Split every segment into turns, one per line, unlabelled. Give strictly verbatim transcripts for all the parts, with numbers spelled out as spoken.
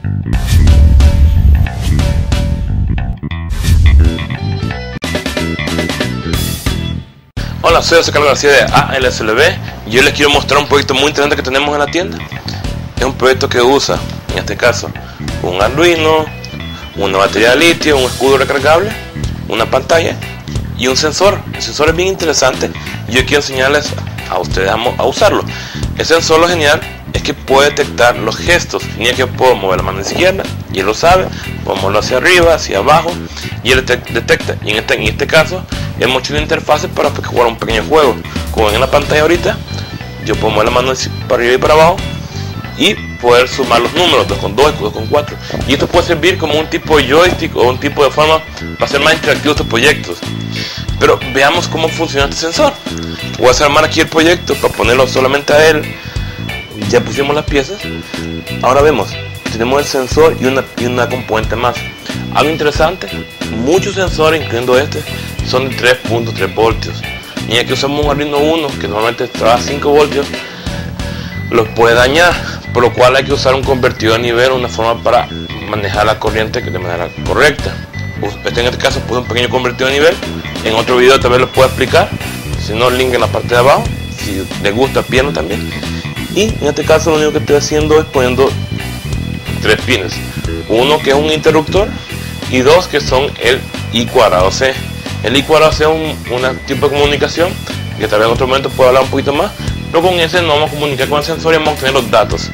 Hola, soy José Carlos García de A L S L B y yo les quiero mostrar un proyecto muy interesante que tenemos en la tienda. Es un proyecto que usa, en este caso, un Arduino, una batería de litio, un escudo recargable, una pantalla y un sensor. El sensor es bien interesante y yo quiero enseñarles a ustedes a, a usarlo. El sensor, lo genial es que puede detectar los gestos. Tenía que puedo mover la mano izquierda y él lo sabe, puedo moverlo hacia arriba, hacia abajo y él detecta. Y en este, en este caso hemos hecho una interfaz para jugar un pequeño juego. Como ven en la pantalla ahorita, yo puedo mover la mano para arriba y para abajo y poder sumar los números, dos con dos, dos con cuatro. Y esto puede servir como un tipo de joystick o un tipo de forma para hacer más interactivos estos proyectos. Pero veamos cómo funciona este sensor. Voy a desarmar aquí el proyecto para ponerlo solamente a él. Ya pusimos las piezas. Ahora vemos, tenemos el sensor y una, y una componente más. Algo interesante, muchos sensores, incluyendo este, son de tres punto tres voltios. Y aquí usamos un Arduino uno que normalmente trabaja cinco voltios, los puede dañar, por lo cual hay que usar un convertidor de nivel, una forma para manejar la corriente de manera correcta. Este en este caso puse un pequeño convertidor de nivel. En otro video tal vez lo pueda explicar, si no, link en la parte de abajo, si les gusta piano también. Y en este caso lo único que estoy haciendo es poniendo tres pines, uno que es un interruptor y dos que son el I cuadrado C. El I cuadrado C es un, un tipo de comunicación que tal vez en otro momento puedo hablar un poquito más, pero con ese no vamos a comunicar con el sensor y vamos a obtener los datos.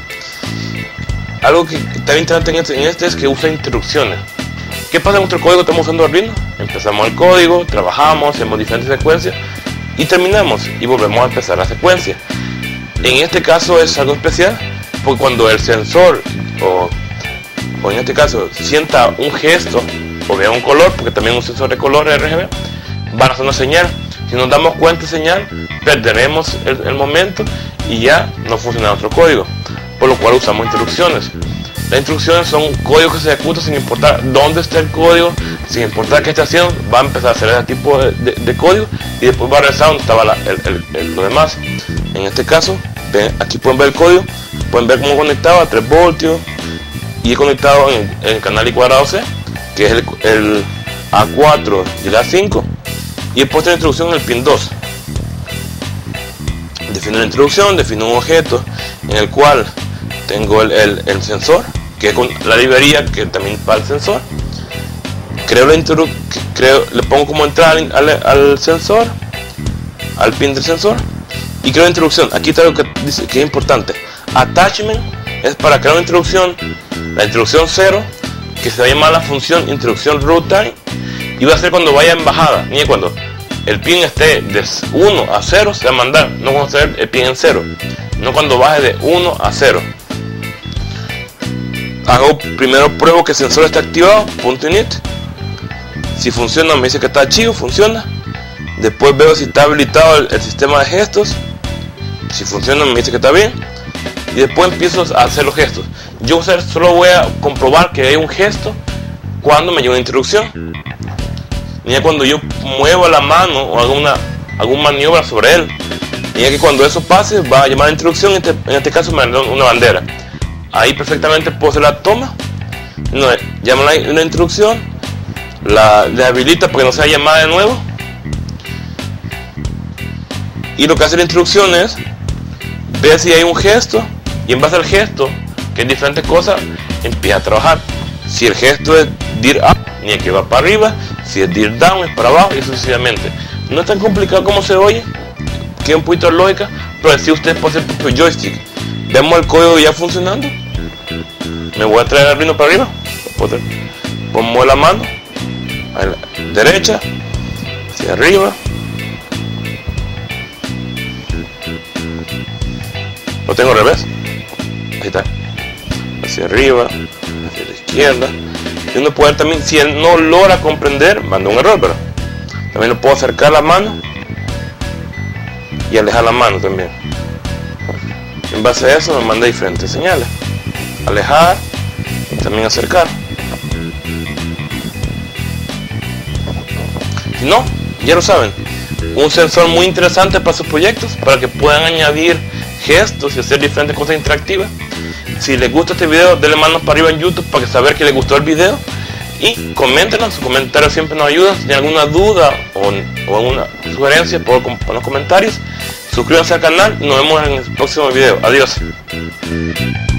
Algo que está interesante en este, en este es que usa instrucciones. ¿Qué pasa en nuestro código? Estamos usando Arduino, empezamos el código, trabajamos, hacemos diferentes secuencias y terminamos y volvemos a empezar la secuencia. En este caso es algo especial porque cuando el sensor o, o en este caso sienta un gesto o vea un color, porque también un sensor de color R G B, van a hacer una señal. Si nos damos cuenta de señal, perderemos el, el momento y ya no funciona nuestro código, por lo cual usamos instrucciones. Las instrucciones son códigos que se ejecutan sin importar dónde esté el código, sin importar qué esté haciendo, va a empezar a hacer ese tipo de, de, de código y después va a regresar donde estaba la, el, el, el, lo demás. En este caso, ven, aquí pueden ver el código, pueden ver cómo conectaba a tres voltios y he conectado en, en el canal I cuadrado C, que es el, el A cuatro y el A cinco, y he puesto la introducción en el pin dos. Defino la introducción, defino un objeto en el cual tengo el, el, el sensor, que es con la librería que también va al sensor. Creo la intro, creo, le pongo como entrada al, al, al sensor, al pin del sensor, y creo la introducción. Aquí está algo que dice que es importante. Attachment es para crear una introducción, la introducción cero, que se va a llamar la función introducción runtime, y va a ser cuando vaya en bajada, ni cuando el pin esté de uno a cero se va a mandar, no cuando esté el pin en cero, no cuando baje de uno a cero. Hago primero, pruebo que el sensor está activado, punto init. Si funciona me dice que está archivo, funciona. Después veo si está habilitado el, el sistema de gestos. Si funciona me dice que está bien. Y después empiezo a hacer los gestos. Yo solo voy a comprobar que hay un gesto cuando me llega una instrucción. Y ya cuando yo muevo la mano o hago una, hago una maniobra sobre él, y ya que cuando eso pase va a llamar la instrucción, en este, en este caso me da una bandera. Ahí perfectamente puedo hacer la toma, no, llama la, una instrucción, la, la habilita para que no sea llamada de nuevo. Y lo que hace la instrucción es ver si hay un gesto, y en base al gesto, que es diferentes cosas, empieza a trabajar. Si el gesto es dir up, ni que va para arriba, si es dir down es para abajo y sucesivamente. No es tan complicado como se oye, queda un poquito de lógica, pero si ustedes pueden hacer el propio joystick. Vemos el código ya funcionando. Me voy a traer el Arduino para arriba, pongo la mano a la derecha, hacia arriba, lo tengo al revés, ahí está, hacia arriba, hacia la izquierda. Y uno puede también, si él no logra comprender, manda un error, pero también lo puedo acercar la mano y alejar la mano también. En base a eso me manda diferentes señales: alejar, también acercar. Si no, ya lo saben, un sensor muy interesante para sus proyectos, para que puedan añadir gestos y hacer diferentes cosas interactivas Si les gusta este video, denle manos para arriba en YouTube para saber que les gustó el video. Y coméntenos, sus comentarios siempre nos ayudan. Si tienen alguna duda o, o alguna sugerencia, por los comentarios. Suscríbanse al canal. Nos vemos en el próximo video. Adiós.